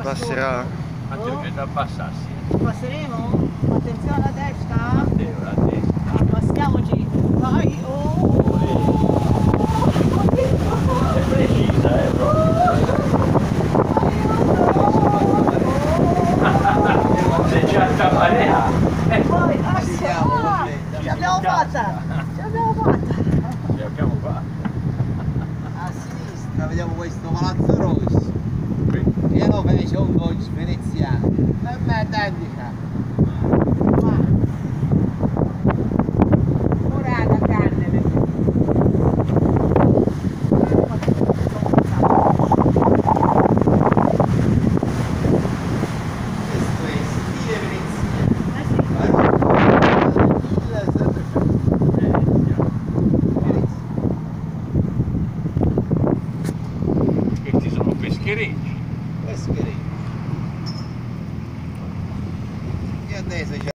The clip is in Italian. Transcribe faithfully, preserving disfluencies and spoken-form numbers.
passerà. Anche oh. Che abbassassi. Ci passeremo? Attenzione alla destra. Matteo, la destra. Abbassiamoci. Vai. Oh. È precisa, eh, se c'è alta marea. Poi, ah, sì, ah, ce l'abbiamo fatta. Ce l'abbiamo fatta. Ce l'abbiamo fatta. A sinistra vediamo questo palazzo rosso. Qui. E lo fece un dolce veneziano. E me tanti fa. Curata carne. Questo è stile veneziano. Questi sono pescherecci. Pescherecci. E adesso c'è